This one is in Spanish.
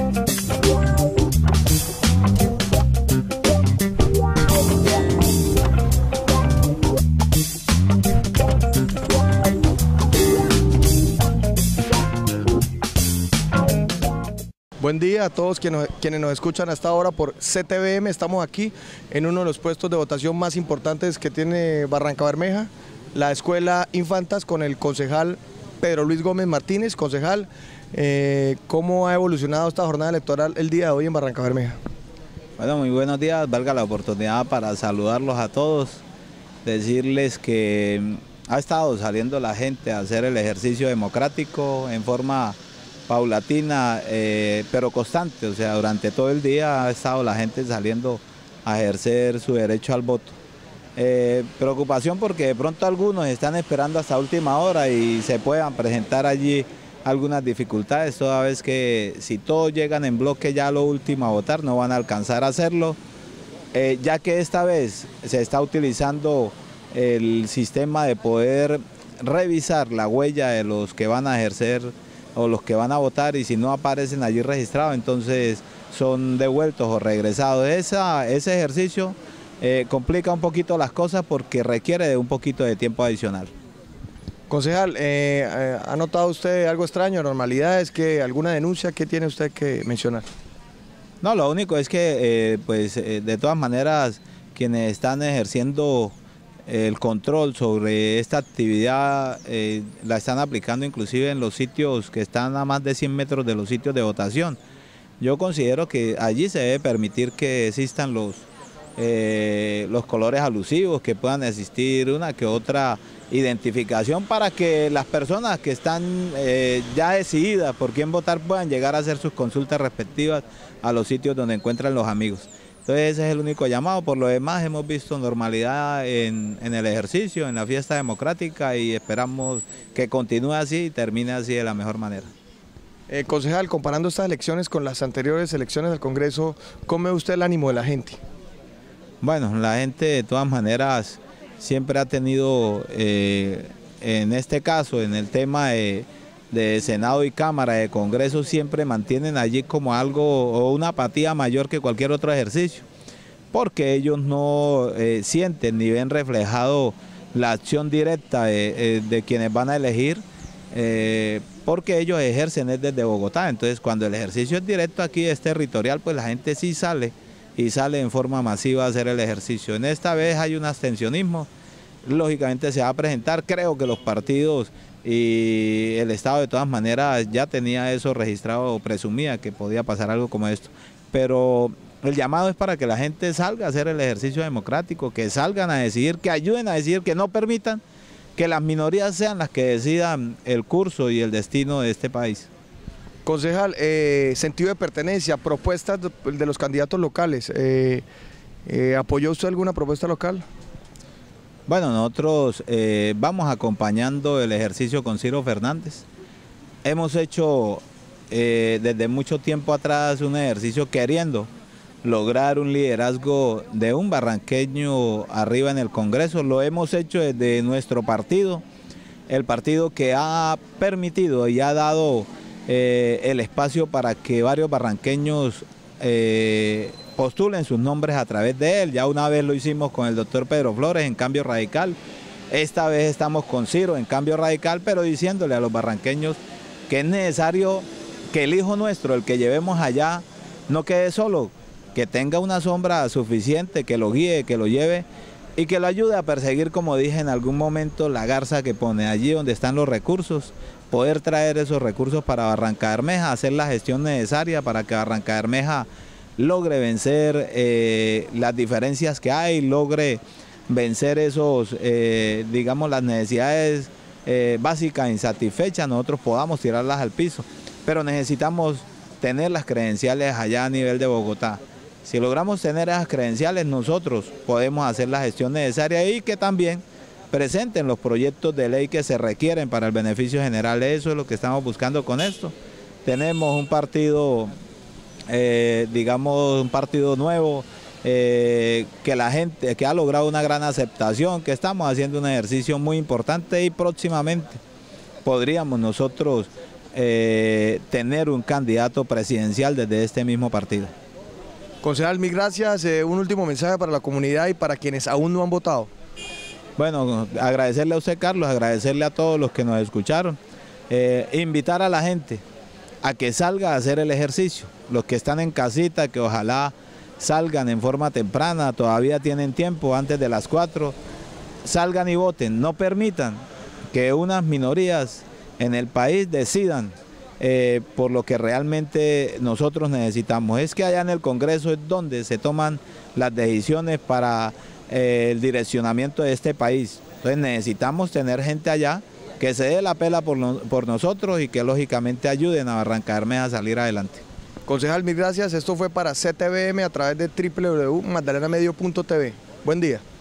Buen día a todos quienes nos escuchan hasta ahora por CTVM. Estamos aquí en uno de los puestos de votación más importantes que tiene Barrancabermeja, la Escuela Infantas, con el concejal Pedro Luis Gómez Martínez. Concejal, ¿cómo ha evolucionado esta jornada electoral el día de hoy en Barrancabermeja? Bueno, muy buenos días, valga la oportunidad para saludarlos a todos, decirles que ha estado saliendo la gente a hacer el ejercicio democrático en forma paulatina, pero constante. O sea, durante todo el día ha estado la gente saliendo a ejercer su derecho al voto. Preocupación porque de pronto algunos están esperando hasta última hora y se puedan presentar allí algunas dificultades, toda vez que si todos llegan en bloque ya a lo último a votar no van a alcanzar a hacerlo, ya que esta vez se está utilizando el sistema de poder revisar la huella de los que van a ejercer o los que van a votar, y si no aparecen allí registrados, entonces son devueltos o regresados. Ese ejercicio complica un poquito las cosas porque requiere de un poquito de tiempo adicional. Concejal, ¿ha notado usted algo extraño, anormalidades, alguna denuncia? ¿Qué tiene usted que mencionar? No, lo único es que de todas maneras quienes están ejerciendo el control sobre esta actividad la están aplicando inclusive en los sitios que están a más de 100 metros de los sitios de votación. Yo considero que allí se debe permitir que existan los colores alusivos, que puedan existir una que otra identificación para que las personas que están ya decididas por quién votar puedan llegar a hacer sus consultas respectivas a los sitios donde encuentran los amigos. Entonces ese es el único llamado. Por lo demás hemos visto normalidad en el ejercicio, en la fiesta democrática, y esperamos que continúe así y termine así de la mejor manera. Concejal, comparando estas elecciones con las anteriores elecciones del Congreso, ¿cómo ve usted el ánimo de la gente? Bueno, la gente de todas maneras siempre ha tenido, en este caso, en el tema de Senado y Cámara, de Congreso, siempre mantienen allí como algo o una apatía mayor que cualquier otro ejercicio, porque ellos no sienten ni ven reflejado la acción directa de quienes van a elegir, porque ellos ejercen desde Bogotá. Entonces cuando el ejercicio es directo aquí, es territorial, pues la gente sí sale y sale en forma masiva a hacer el ejercicio. En esta vez hay un abstencionismo, lógicamente se va a presentar. Creo que los partidos y el Estado de todas maneras ya tenía eso registrado o presumía que podía pasar algo como esto, pero el llamado es para que la gente salga a hacer el ejercicio democrático, que salgan a decidir, que ayuden a decidir, que no permitan que las minorías sean las que decidan el curso y el destino de este país. Concejal, sentido de pertenencia, propuestas de los candidatos locales, ¿apoyó usted alguna propuesta local? Bueno, nosotros vamos acompañando el ejercicio con Ciro Fernández. Hemos hecho desde mucho tiempo atrás un ejercicio queriendo lograr un liderazgo de un barranqueño arriba en el Congreso. Lo hemos hecho desde nuestro partido, el partido que ha permitido y ha dado el espacio para que varios barranqueños postulen sus nombres a través de él. Ya una vez lo hicimos con el doctor Pedro Flores en Cambio Radical, esta vez estamos con Ciro en Cambio Radical, pero diciéndole a los barranqueños que es necesario que el hijo nuestro, el que llevemos allá, no quede solo, que tenga una sombra suficiente, que lo guíe, que lo lleve y que lo ayude a perseguir, como dije en algún momento, la garza que pone allí donde están los recursos, poder traer esos recursos para Barrancabermeja, hacer la gestión necesaria para que Barrancabermeja logre vencer las diferencias que hay, logre vencer digamos, las necesidades básicas insatisfechas, nosotros podamos tirarlas al piso, pero necesitamos tener las credenciales allá a nivel de Bogotá. Si logramos tener esas credenciales, nosotros podemos hacer la gestión necesaria y que también presenten los proyectos de ley que se requieren para el beneficio general. Eso es lo que estamos buscando con esto. Tenemos un partido, digamos, un partido nuevo, que la gente, que ha logrado una gran aceptación, que estamos haciendo un ejercicio muy importante y próximamente podríamos nosotros tener un candidato presidencial desde este mismo partido. Concejal, mil gracias. Un último mensaje para la comunidad y para quienes aún no han votado. Bueno, agradecerle a usted, Carlos, agradecerle a todos los que nos escucharon, invitar a la gente a que salga a hacer el ejercicio, los que están en casita, que ojalá salgan en forma temprana, todavía tienen tiempo, antes de las 4, salgan y voten, no permitan que unas minorías en el país decidan por lo que realmente nosotros necesitamos. Es que allá en el Congreso es donde se toman las decisiones para el direccionamiento de este país. Entonces necesitamos tener gente allá que se dé la pela por nosotros y que lógicamente ayuden a Barrancabermeja a salir adelante. Concejal, mil gracias. Esto fue para CTVM a través de www.magdalenamedio.tv. Buen día.